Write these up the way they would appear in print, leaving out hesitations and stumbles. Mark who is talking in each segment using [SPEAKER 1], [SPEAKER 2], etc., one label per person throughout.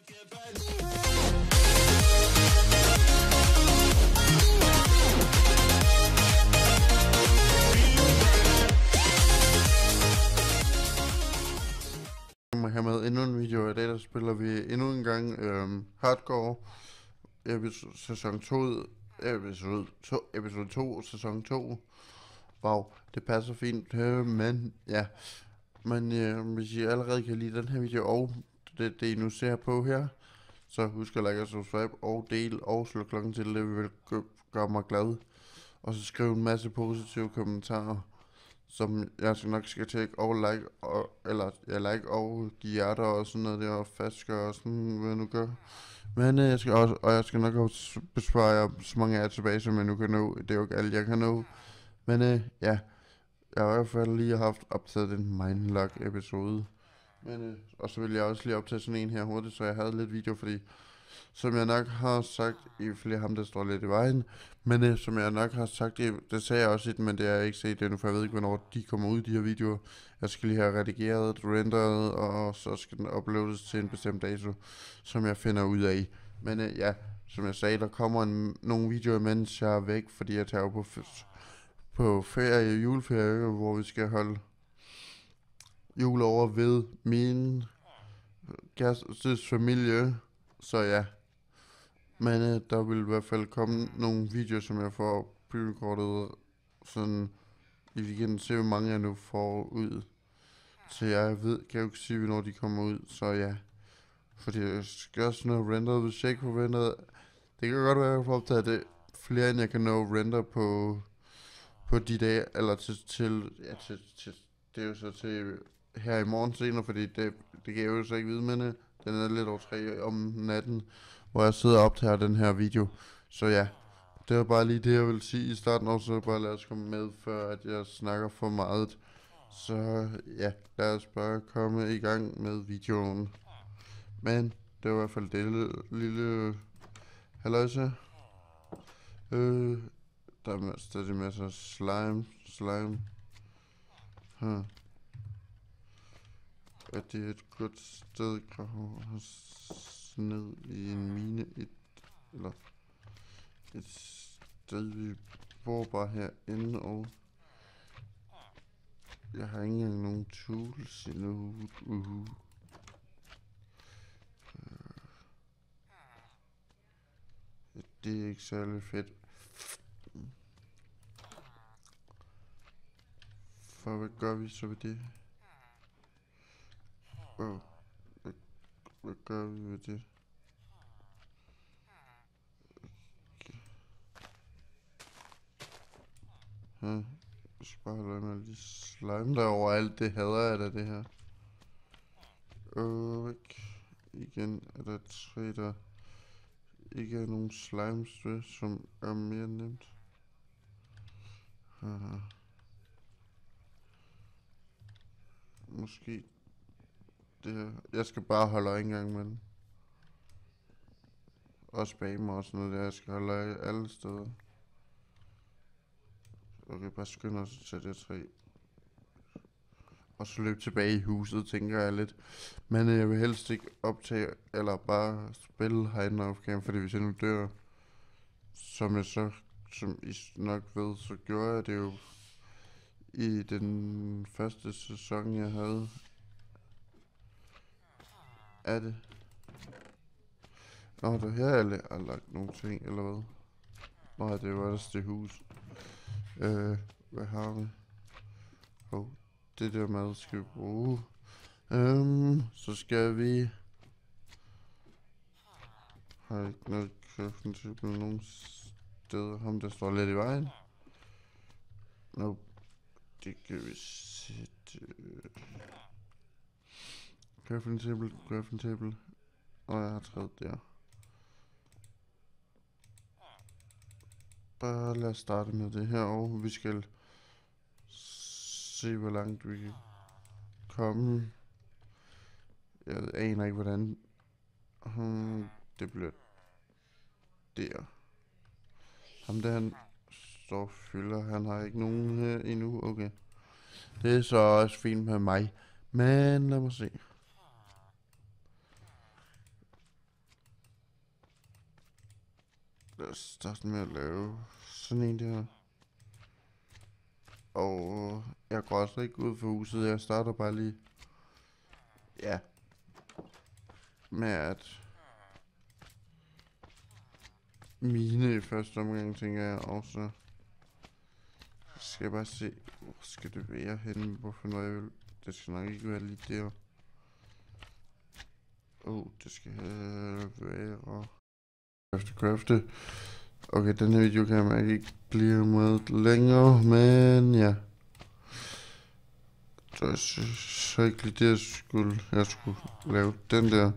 [SPEAKER 1] Her med endnu en video, og i dag der spiller vi endnu en gang Hardcore sæson 2, episode 2, sæson 2. Wow, det passer fint, men ja. Men hvis I allerede kan lide den her video, og det I nu ser på her, så husk at like og subscribe, og del, og slå klokken til, det vil gøre mig glad. Og så skriv en masse positive kommentarer, som jeg nok skal tjekke, og like, og give hjerter og sådan noget der, og fastgøre og sådan, hvad jeg nu gør. Men jeg skal nok også besvare jer så mange af jer tilbage, som jeg nu kan nå. Det er jo ikke alt, jeg kan nå. Men ja, jeg har i hvert fald lige haft optaget den Mindlock episode. Men og så vil jeg også lige optage sådan en her hurtigt, så jeg havde lidt video, fordi som jeg nok har sagt, i flere ham der står lidt i vejen, men som jeg nok har sagt, det sagde jeg også, men det har jeg ikke set endnu, for jeg ved ikke, hvornår de kommer ud, de her videoer. Jeg skal lige have redigeret, renderet, og så skal den uploades til en bestemt dato, som jeg finder ud af. Men ja, som jeg sagde, der kommer nogle videoer, mens jeg er væk, fordi jeg tager på ferie, juleferie, hvor vi skal holde jul over ved min kærestes familie. Så ja, men der vil i hvert fald komme nogle videoer, som jeg får prerecorded, sådan I kan se, hvor mange jeg nu får ud. Så jeg kan jo ikke sige, hvornår de kommer ud, så ja. Fordi jeg skal også nå render, hvis jeg ikke får renderet. Det kan godt være, at jeg får optaget det flere, end jeg kan nå render på de dage, eller til det er jo så til her i morgen senere, fordi det kan jeg jo så ikke vide, men den er lidt over 3 om natten, hvor jeg sidder og optager den her video. Så ja, det var bare lige det, jeg vil sige i starten, og så bare lad os komme med, før at jeg snakker for meget. Så ja, lad os bare komme i gang med videoen. Men det var i hvert fald det lille halløjse. Der er stadig masser af slime. Er det et godt sted at grave os ned i en mine, eller et sted, vi bor bare herinde, og jeg har ikke engang nogen tools endnu. Det er ikke særlig fedt. For hvad gør vi så ved det? Hvad gør vi ved det? Jeg skal bare holde med de slime der overalt. Det hader jeg da, det her. Væk. Igen er der 3, der ikke er nogen slimes ved, som er mere nemt. Måske det her. Jeg skal bare holde øje en gang med den. Også bag mig og sådan noget der. Jeg skal holde øje alle steder. Okay, bare skynde os til det træ. Og så løbe tilbage i huset, tænker jeg lidt. Men jeg vil helst ikke optage, eller bare spille hide off cam, fordi hvis jeg nu dør, som I nok ved, så gjorde jeg det jo i den første sæson, jeg havde. Er det? Nå, der her er lagt nogle ting, eller hvad? Nå, det var ellers det hus. Hvad har vi? Det der mad skal vi bruge. Så skal vi... Har ikke noget crafting table nogen steder. Ham der står lidt i vejen. Nope. Det kan vi sætte... Crafting table. Og jeg har træet der. Bare lad os starte med det her, og vi skal se, hvor langt vi kan komme. Jeg aner ikke, hvordan det bliver der. Ham der, han står og fylder. Han har ikke nogen her endnu. Okay. Det er så også fint med mig. Men lad mig se. Lad os starte med at lave sådan en der. Og jeg går altså ikke ud for huset. Jeg starter bare lige. Ja. Med at mine i første omgang, tænker jeg. Og så skal jeg bare se, hvor skal det være henne? Hvorfor når jeg vil? Det skal nok ikke være lige der. Det skal være... Crafte. Okay, den her video kan jeg mærke ikke blive meget længere, men ja. Så ikke lige det, jeg skulle lave den der.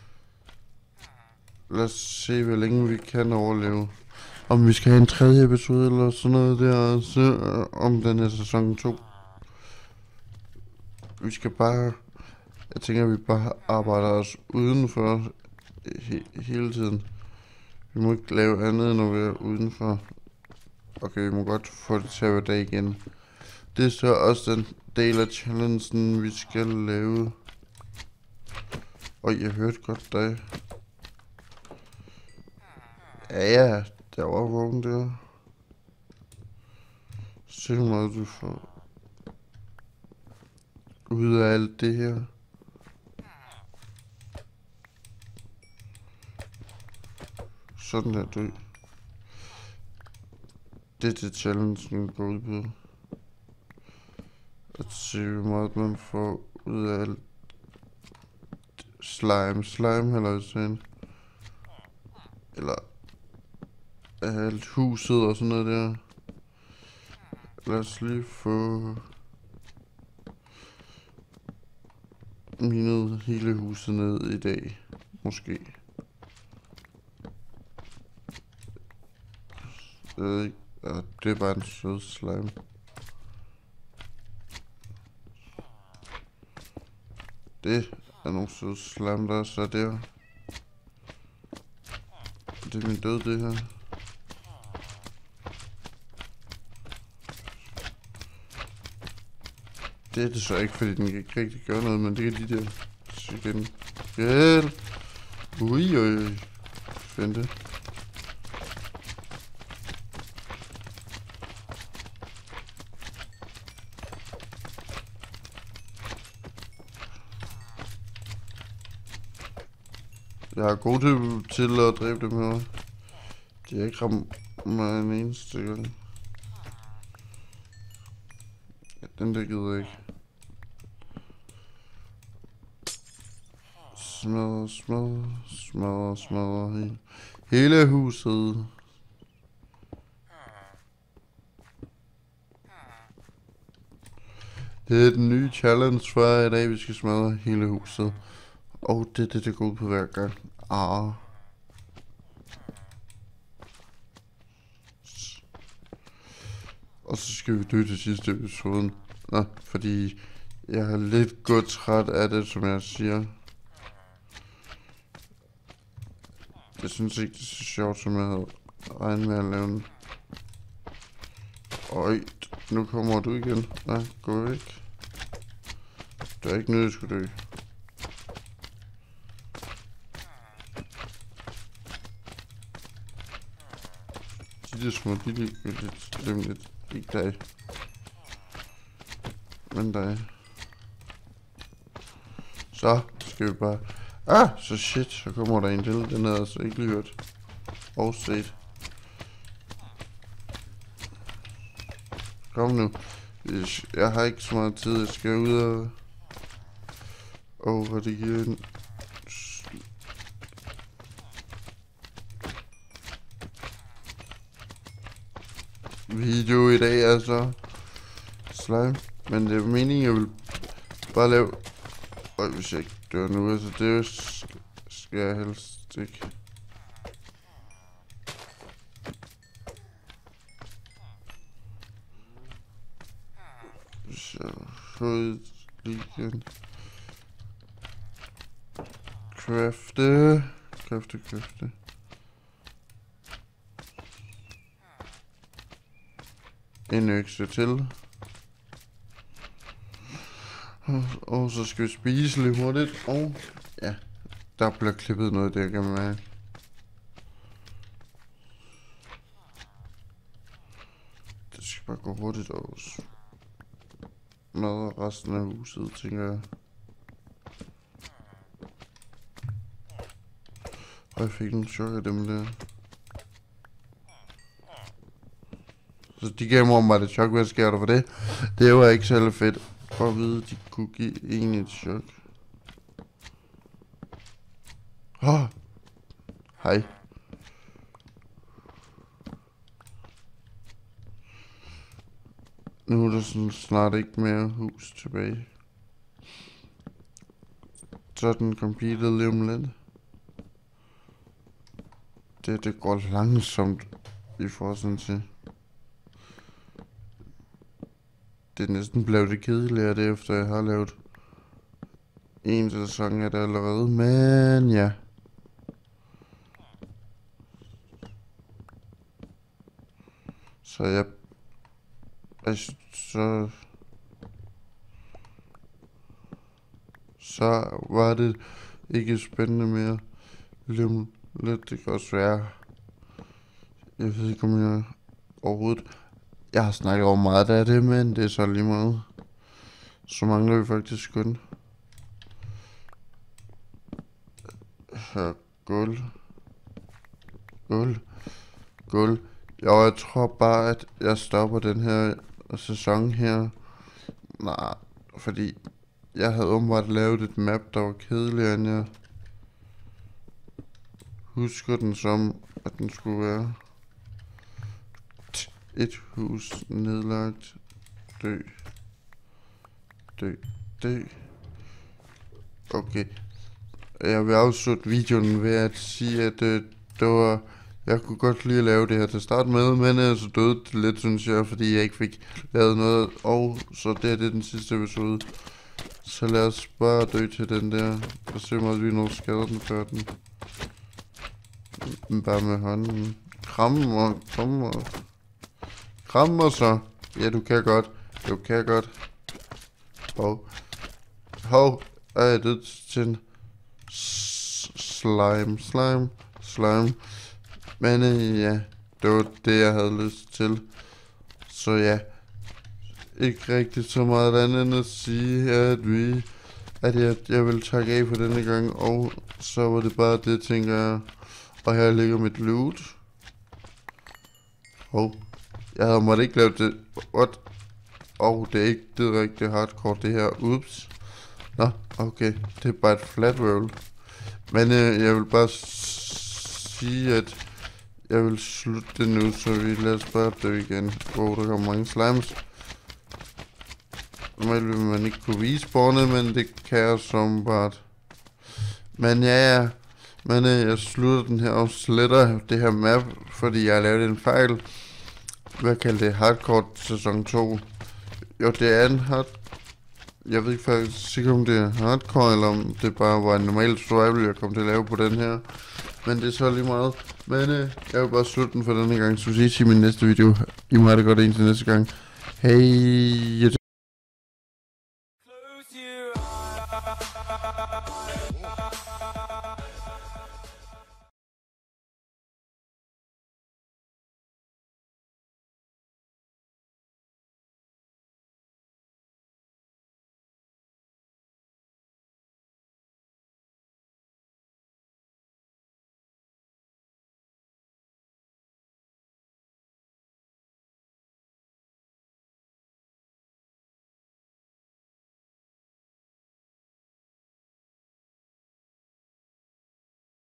[SPEAKER 1] Lad os se, hvor længe vi kan overleve. Om vi skal have en tredje episode eller sådan noget der, så om den her sæson 2. Vi skal bare... Jeg tænker, vi bare arbejder os udenfor hele tiden. Vi må ikke lave andet, når vi er udenfor. Okay, vi må godt få det til at være dag igen. Det er så også den del af challengen, vi skal lave. Jeg hørte godt dig. Ja, der var vågen der. Se hvor meget du får ud af alt det her. Sådan der dø. Det er det challengen går ud på. At se hvor meget man får ud af alt slime eller sådan. Eller alt huset og sådan noget der. Lad os lige få minet hele huset ned i dag. Måske. Ja, det er bare en sød slime. Det er nogle søde slime, der er så der. Det er min død, det her. Det er det så ikke, fordi den ikke rigtig gør noget, men det kan de der igen. Hjælp! Ui. Find det. Jeg er god til at dræbe dem her. De har ikke ramt mig en eneste gang. Ja, den der gider jeg ikke. Smadre hele huset. Det er den nye challenge for i dag, vi skal smadre hele huset. Og det går ud på hver gang. Og så skal vi dø til sidste episode. Fordi jeg er lidt godt træt af det, som jeg siger. Jeg synes ikke, det er så sjovt, som jeg havde regnet med at lave den. Nu kommer du igen. Gå væk. Der er ikke noget, jeg skulle dø. De der små, de er lidt. Ikke dig. Men dig. Så skal vi bare... så shit, så kommer der en til. Den havde jeg altså ikke lige hørt. Og set. Kom nu. Jeg har ikke så meget tid. Jeg skal ud og redigere en video i dag, altså. Slime. Men det er meningen, jeg vil bare lave... hvis jeg ikke dør nu, altså det skal jeg helst ikke. Så får lige igen. Crafte. En økse til. Og så skal vi spise lidt hurtigt. Og ja, der bliver klippet noget der, kan man mærke. bare gå hurtigt og med resten af huset, tænker jeg. Og jeg fik en chok af dem der. Så de gav mig bare det chok, hvad sker der for det? Det var ikke særlig fedt at vide, at de kunne give en et chok. Hej. Nu er der sådan snart ikke mere hus tilbage. Så er den completed lige om lidt. Det går langsomt i forhold til. Det er næsten blevet det kedelige af det, efter jeg har lavet en sæson af det allerede. Men ja. Så jeg... Så var det ikke spændende mere. Lidt, det kan også være. Jeg ved ikke, om jeg overhovedet... Jeg har snakket over meget af det, men det er så lige meget. Så mangler vi faktisk kun gulv. Jo, jeg tror bare, at jeg stopper den her sæson her. Nej, fordi jeg havde åbenbart lavet et map, der var kedeligere, end jeg husker den som, at den skulle være. Et hus nedlagt. Dø. Okay. Jeg vil afslutte videoen ved at sige, at det var... Jeg kunne godt lide at lave det her til start med, men så døde det lidt, synes jeg, fordi jeg ikke fik lavet noget. Og så det er den sidste episode. Så lad os bare dø til den der. Og se om vi når skader den før den. Bare med hånden. Krammer så. Ja, du kan godt. Hov. Jeg er død til en slime. Men ja, det var det, jeg havde lyst til. Så ja, ikke rigtig så meget andet end at sige, at jeg vil takke af for denne gang. Og så var det bare det, tænker jeg. Og her ligger mit loot. Jeg havde måtte ikke lavet det. What? Det er ikke direkte hardcore det her. Ups. Nå, okay. Det er bare et flat world. Men jeg vil bare sige, at jeg vil slutte det nu, så vi lader os bare dø igen. Der kommer mange slimes. Normalt vil man ikke kunne vise spawnet, men det kan jeg som bare. Men ja. Men jeg slutter den her og sletter det her map, fordi jeg har lavet en fejl. Hvad kalder det? Hardcore sæson 2. Jo, det er en jeg ved ikke faktisk sikkert, om det er hardcore, eller om det bare var en normal survival, jeg kom til at lave på den her. Men det er så lige meget. Men jeg vil bare slutte den for denne gang, så vi ses i min næste video. I må have det godt indtil næste gang. Hej.